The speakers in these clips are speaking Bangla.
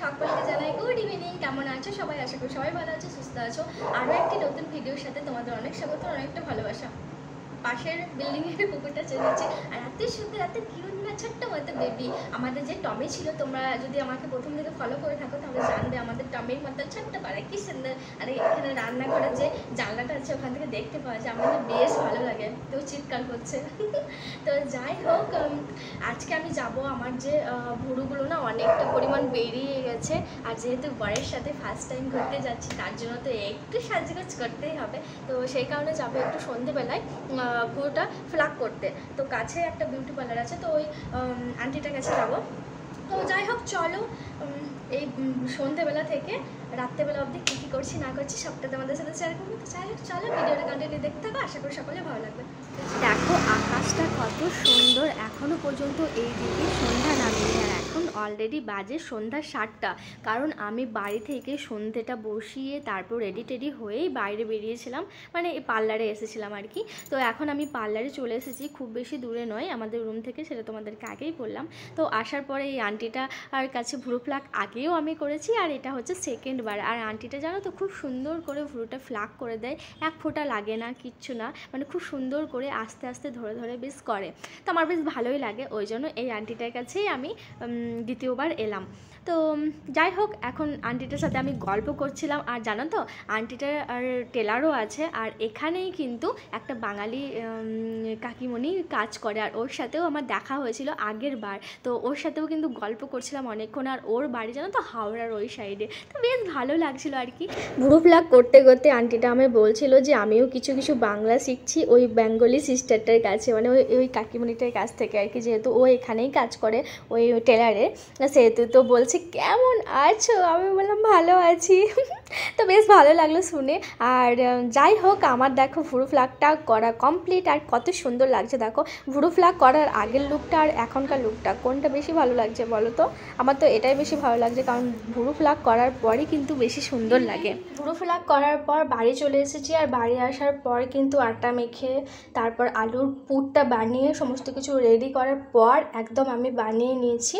সকলকে জানাই গুড ইভিনিং। কেমন আছো সবাই? আশা করি সবাই ভালো আছো, সুস্থ আছো। আরও একটি নতুন ভিডিওর সাথে তোমাদের অনেক স্বাগত, অনেকটা ভালোবাসা। পাশের বিল্ডিং এর কুকুরটা চলেছে আর এত সুন্দর, এত কিউট না, ছোট্ট মতো বেবি। আমাদের যে টমি ছিল, তোমরা যদি আমাকে প্রথম থেকে ফলো করে থাকো তাহলে জানবে আমাদের টমির মতো ছোট্ট পাড়া কি সুন্দর। আর এখানে রান্নাঘরের যে জানলাটা আছে ওখান থেকে দেখতে পাওয়া যায়, আমাদের বেশ ভালো লাগে। তো চিৎকার করছে। তো যাই হোক, আজকে আমি যাব, আমার যে ভুরুগুলো না অনেকটা পরিমাণ বেরিয়ে গেছে। আর যেহেতু বরের সাথে ফার্স্ট টাইম ঘুরতে যাচ্ছি তার জন্য তো একটু সাজগোজ করতেই হবে। তো সেই কারণে যাবো একটু সন্ধেবেলায় পুরোটা ফ্লাক করতে। তো কাছে একটা বিউটি পার্লার আছে, তো ওই আন্টিটার কাছে যাবো। তো যাই হোক চলো, এই সন্ধেবেলা থেকে রাত্রেবেলা অবধি কী কী করছি না করছি সবটা তোমাদের সাথে শেয়ার করবো। তো যাই হোক চলো, ভিডিওটা কন্টিনিউ দেখতে থাকো, আশা করি সকলে ভালো লাগবে। দেখো আকাশটা কত সুন্দর, এখনও পর্যন্ত এই দিকে সন্ধ্যা নামেনি। আর এখন অলরেডি বাজে সন্ধ্যা 7টা। কারণ আমি বাড়ি থেকে সন্ধ্যেটা বসিয়ে তারপর রেডি টেডি হয়েই বাইরে বেরিয়েছিলাম, মানে পার্লারে এসেছিলাম আর কি। তো এখন আমি পার্লারে চলে এসেছি, খুব বেশি দূরে নয় আমাদের রুম থেকে, সেটা তোমাদেরকে আগেই বললাম। তো আসার পরে এই আন্টিটা আর কাছে ভ্রু ফ্লাক আগেও আমি করেছি, আর এটা হচ্ছে সেকেন্ড বার। আর আন্টিটা জানো তো খুব সুন্দর করে ভ্রুটা ফ্লাক করে দেয়, এক ফোঁটা লাগে না, কিচ্ছু না, মানে খুব সুন্দর করে আস্তে আস্তে ধরে ধরে বেশ করে। তো আমার বেশ ভালোই লাগে, ওই জন্য এই আন্টিটার কাছেই আমি দ্বিতীয়বার এলাম। তো যাই হোক, এখন আন্টিটার সাথে আমি গল্প করছিলাম। আর জানো তো আন্টিটার আর টেলারও আছে, আর এখানেই কিন্তু একটা বাঙালি কাকিমণি কাজ করে, আর ওর সাথেও আমার দেখা হয়েছিল আগের বার। তো ওর সাথেও কিন্তু গল্প করছিলাম অনেকক্ষণ। আর ওর বাড়ি জানো তো হাওড়ার ওই সাইডে। তো বেশ ভালো লাগছিল আর কি। ভ্রু প্লাক করতে করতে আন্টিটা আমায় বলছিল যে আমিও কিছু কিছু বাংলা শিখছি ওই বেঙ্গলি সিস্টারটার কাছে, মানে ওই কাকিমণিটার কাছ থেকে আর কি। যেহেতু ও এখানেই কাজ করে ওই টেলারে, সেহেতু তো বলছে কেমন আছো, আমি বললাম ভালো আছি। তো বেশ ভালো লাগলো শুনে। আর যাই হোক, আমার দেখো ভ্রু ফ্লাকটা করা কমপ্লিট, আর কত সুন্দর লাগছে দেখো। ভ্রু ফ্লাক করার আগের লুকটা আর এখনকার লুকটা কোনটা বেশি ভালো লাগছে বলো তো? আমার তো এটাই বেশি ভালো লাগছে, কারণ ভ্রু ফ্লাক করার পরই কিন্তু বেশি সুন্দর লাগে। ভ্রু ফ্লাক করার পর বাড়ি চলে এসেছি, আর বাড়ি আসার পর কিন্তু আটা মেখে তারপর আলুর পুরটা বানিয়ে সমস্ত কিছু রেডি করার পর একদম আমি বানিয়ে নিয়েছি,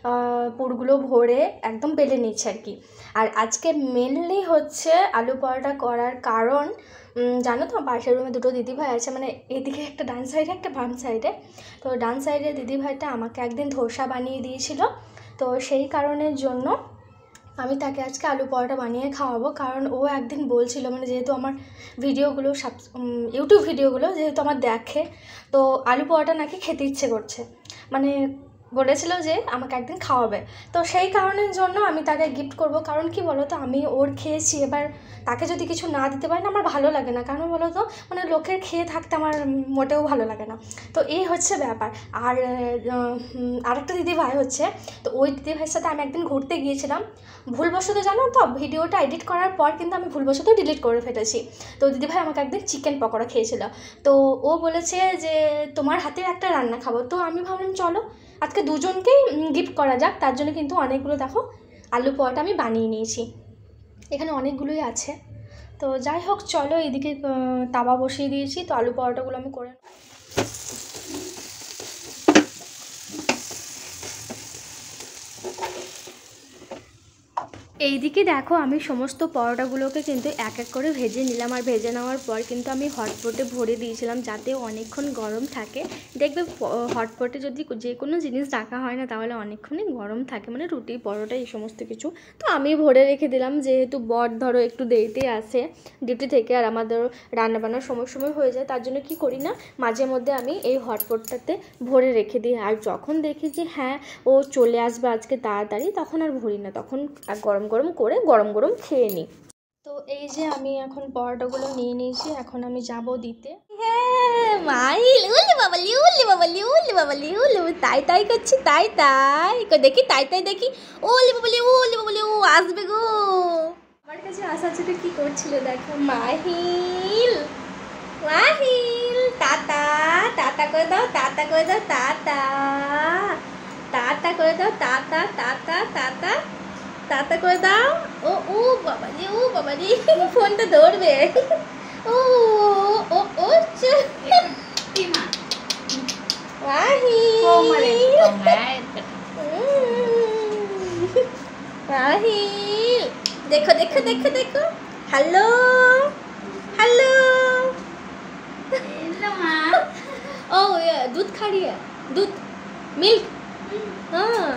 পুরগুলো ভরে একদম বেলে নিয়েছি আর কি। আর আজকে মেনলি হচ্ছে আলু পরোটা করার কারণ, জানো তো পাশের রুমে দুটো দিদিভাই আছে, মানে এদিকে একটা ডান সাইডে একটা বাম সাইডে। তো ডান সাইডে দিদিভাইটা আমাকে একদিন ধোসা বানিয়ে দিয়েছিল, তো সেই কারণের জন্য আমি তাকে আজকে আলু পরোটা বানিয়ে খাওয়াবো। কারণ ও একদিন বলছিল, মানে যেহেতু আমার ভিডিওগুলো ইউটিউব ভিডিওগুলো যেহেতু আমার দেখে, তো আলু পরোটা নাকি খেতে ইচ্ছে করছে, মানে বলেছিল যে আমাকে একদিন খাওয়াবে। তো সেই কারণের জন্য আমি তাকে গিফট করব। কারণ কি বলো তো, আমি ওর খেয়েছি, এবার তাকে যদি কিছু না দিতে পারি না আমার ভালো লাগে না। কারণ বলো তো, মানে লোকের খেয়ে থাকতে আমার মোটেও ভালো লাগে না। তো এই হচ্ছে ব্যাপার। আর আরেকটা দিদিভাই হচ্ছে, তো ওই দিদিভাইয়ের সাথে আমি একদিন ঘুরতে গিয়েছিলাম, ভুলবশত জানো তো ভিডিওটা এডিট করার পর কিন্তু আমি ভুলবশত ডিলিট করে ফেলেছি। তো দিদিভাই আমাকে একদিন চিকেন পকোড়া খেয়েছিল, তো ও বলেছে যে তোমার হাতের একটা রান্না খাবো। তো আমি ভাবলাম চলো আজকে দুজনকেই গিফট করা যাক, তার জন্য কিন্তু অনেকগুলো দেখো আলু পরোটা আমি বানিয়ে নিয়েছি, এখানে অনেকগুলোই আছে। তো যাই হোক চলো, এদিকে তাওয়া বসিয়ে দিয়েছি, তো আলু পরোটাগুলো আমি করে এইদিকে দেখো আমি সমস্ত পরোটাগুলোকে কিন্তু এক এক করে ভেজে নিলাম। আর ভেজে নেওয়ার পর কিন্তু আমি হটপটে ভরে দিয়েছিলাম যাতে অনেকক্ষণ গরম থাকে। দেখবে হটপটে যদি যে কোনো জিনিস রাখা হয় না তাহলে অনেকক্ষণই গরম থাকে, মানে রুটি পরোটা এই সমস্ত কিছু। তো আমি ভরে রেখে দিলাম, যেহেতু বর ধরো একটু দেরিতে আসে ডিউটি থেকে, আর আমাদের রান্নাবান্নার সময় হয়ে যায়, তার জন্য কি করি না মাঝে মধ্যে আমি এই হটপটটাতে ভরে রেখে দিই। আর যখন দেখি যে হ্যাঁ ও চলে আসবে আজকে তাড়াতাড়ি, তখন আর ভরি না, তখন আর গরম গরম করে গরম গরম খেয়ে নিই। তো এই যে আমি এখন পরোটাগুলো নিয়ে নিয়েছি, এখন আমি যাব দিতে। হ্যাঁ মাইল, উলি বাবালি উলি বাবালি উলি বাবালি উলি, তাই তাই করছি, তাই তাই দেখি, তাই তাই দেখি, উলি বাবালি ও আসবে গো। আমার কাছে আসার জন্য কি করছিল দেখো, মাহিল মাহিল টাটা টাটা করে দাও, টাটা করে দাও, টাটা টাটা করে দাও, টাটা টাটা টাটা টাটা করে দাও। ও ও বাবাজি ফোনটা ধরবে। ও ও ও রাহিল দেখো দেখো দেখো দেখো, হ্যালো হ্যালো। ओ ये दूध खा रही है, दूध मिल्क। हाँ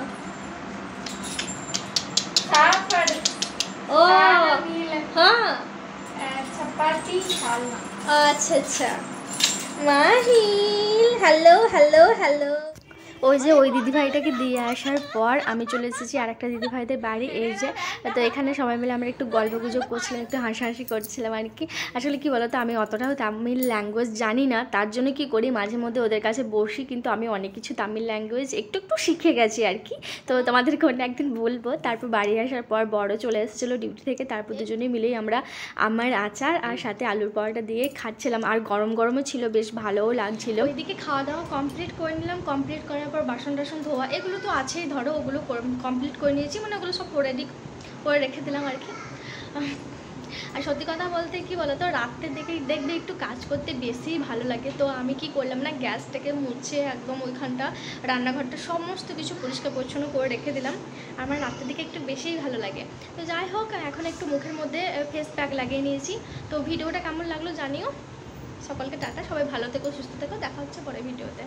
ओ हाँ चपाती अच्छा अच्छा। মাহিল হ্যালো হ্যালো হ্যালো। ওই যে ওই দিদিভাইটাকে দিয়ে আসার পর আমি চলে এসেছি আর একটা দিদিভাইদের বাড়ি। এই যে তো এখানে সবাই মিলে আমরা একটু গল্প গুজব করছিলাম, একটু হাসাহাসি করছিলাম আর কি। আসলে কি বলতো, আমি অতটাও তামিল ল্যাঙ্গুয়েজ জানি না, তার জন্য কি করি মাঝে মধ্যে ওদের কাছে বসি, কিন্তু আমি অনেক কিছু তামিল ল্যাঙ্গুয়েজ একটু একটু শিখে গেছি আর কি। তো তোমাদেরকে অন্য একদিন বলবো। তারপর বাড়ি আসার পর বড় চলে এসেছিলো ডিউটি থেকে, তারপর দুজনে মিলেই আমরা আমার আচার আর সাথে আলুর পরোটা দিয়ে খাচ্ছিলাম, আর গরম গরমও ছিল, বেশ ভালোও লাগছিল। ওইদিকে খাওয়া দাওয়া কমপ্লিট করে নিলাম, কমপ্লিট করার পর বাসন টাসন ধোয়া এগুলো তো আছেই, ধরো ওগুলো কমপ্লিট করে নিয়েছি, মানে ওগুলো সব রেডি করে রেখে দিলাম আর কি। আর সত্যি কথা বলতে কি বলতো, রাত্রের দিকে দেখবে একটু কাজ করতে বেশি ভালো লাগে। তো আমি কি করলাম না, গ্যাসটাকে মুছে একদম ওইখানটা রান্নাঘরটা সমস্ত কিছু পরিষ্কার পরিচ্ছন্ন করে রেখে দিলাম। আমার রাত্রের দিকে একটু বেশিই ভালো লাগে। তো যাই হোক, এখন একটু মুখের মধ্যে ফেস প্যাক লাগিয়ে নিয়েছি। তো ভিডিওটা কেমন লাগলো জানিও। সকলকে টাটা, সবাই ভালো থেকো সুস্থ থেকো, দেখা হচ্ছে পরে ভিডিওতে।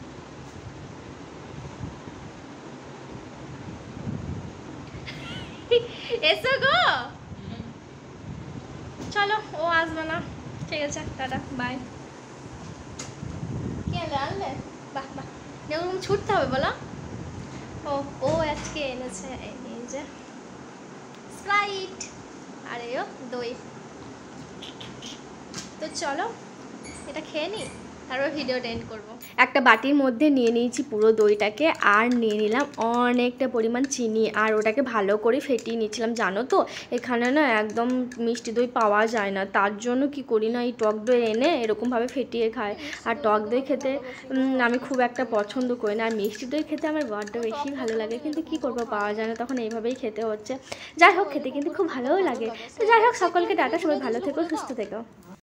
এসো গো, চলো ও আসবে না, ঠিক আছে টাটা বাই। কি আনলে আনলে, বাহ বাহ, এরকম ছুটতে হবে বলো। ও ও আজকে এনেছে এই যে স্প্রাইট, আরে ও দই। তো চলো এটা খেয়ে নিই, তারপর ভিডিওটা এন্ড করবো। একটা বাটির মধ্যে নিয়ে নিয়েছি পুরো দইটাকে, আর নিয়ে নিলাম অনেকটা পরিমাণ চিনি, আর ওটাকে ভালো করে ফেটিয়ে নিচ্ছিলাম। জানো তো এখানে না একদম মিষ্টি দই পাওয়া যায় না, তার জন্য কি করি না, এই টক দই এনে এরকমভাবে ফেটিয়ে খাই। আর টক দই খেতে আমি খুব একটা পছন্দ করি না, আর মিষ্টি দই খেতে আমার বড্ড বেশি ভালো লাগে, কিন্তু কি করবো পাওয়া যায় না, তখন এইভাবেই খেতে হচ্ছে। যাই হোক, খেতে কিন্তু খুব ভালোও লাগে। তো যাই হোক, সকলকে টাটা, সবাই ভালো থেকো সুস্থ থেকো।